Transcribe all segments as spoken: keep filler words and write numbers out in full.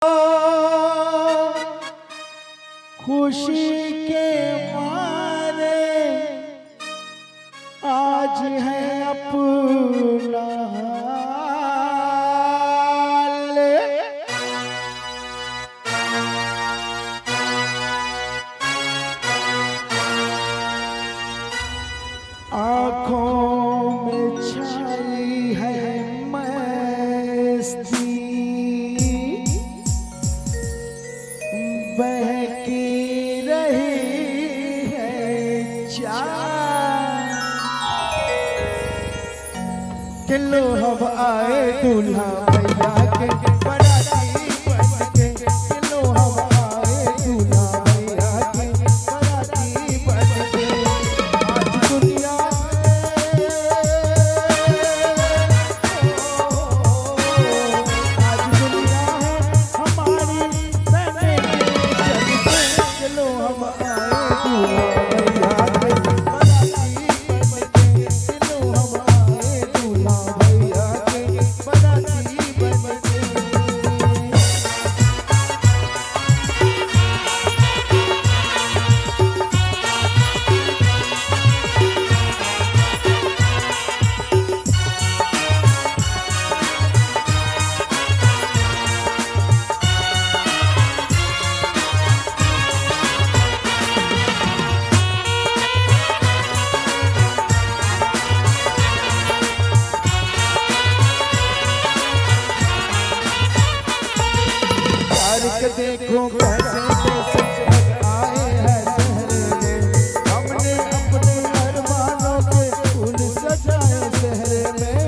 खुशी के मारे आज है अपना हाल। आँखों में छाई है मस्ती, बहकी रही है चाँद। किलो हम आए दूल्हा भैया के बराती बनके, किलो हम आए दूल्हा भैया के बराती बनके। आज दुनिया आज दुनिया है हमारी सहने के चलते, किलो हम आए दूल्हा भैया के बराती बनके, किलो हम आए दूल्हा भैया के बराती बनके। देखो कैसे कैसे आए हैं शहर में, हमने अपने अरमानों के फूल सजाए शहर में।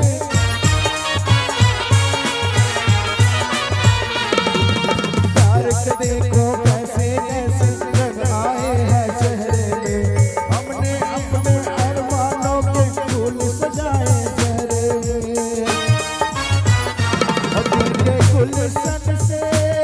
प्यार के देखो कैसे कैसे आए हैं शहर में, हमने अपने अरमानों के फूल सजाए शहर में। दिल के गुलशन से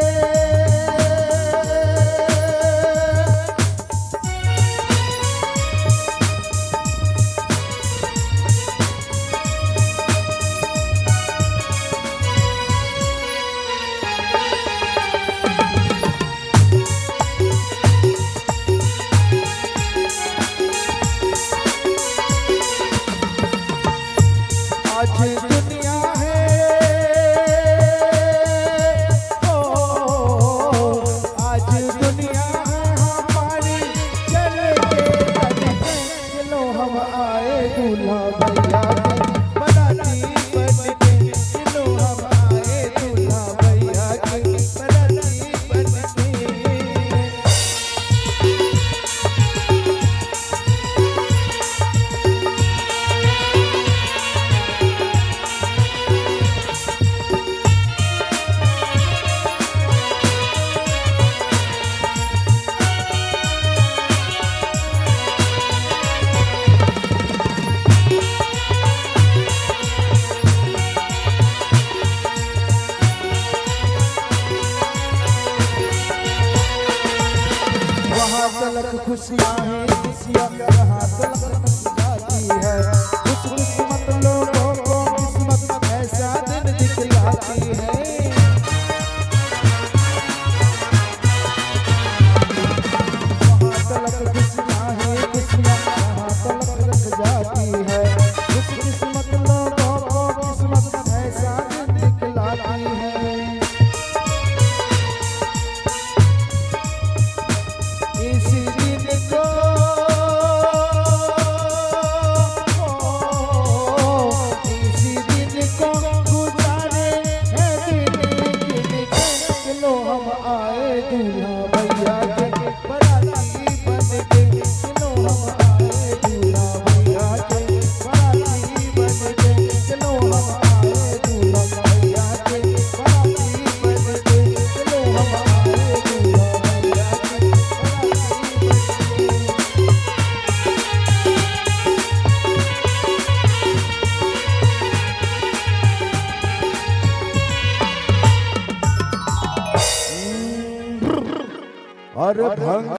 आज दुनिया है, ओ आज दुनिया है हमारी चल के बनके, चलो हम आए दूल्हा भैया के बराती बनके, चलो हम आए दूल्हा भैया के बराती बनके। वहाँ तलक खुशियाँ हैं खुशियाँ, यहाँ तलक जाती है। खुश किस्मत लोगों को किस्मत ऐसा दिन दिखलाती है। वहाँ तलक खुशियाँ हैं खुशियाँ, यहाँ तलक जाती है। खुश किस्मत लोगों को किस्मत ऐसा दिन दिखलाती है। इसी दिन को इसी दिन को गुजारे हैं दिन गिन के, चलो हम आए दूल्हा भैया के बराती बनके, चलो हम आए दूल्हा भैया के बराती बनके, चलो हम आए दूल्हा भैया के बराती बनके, चलो हम आए दूल्हा भैया के और भंग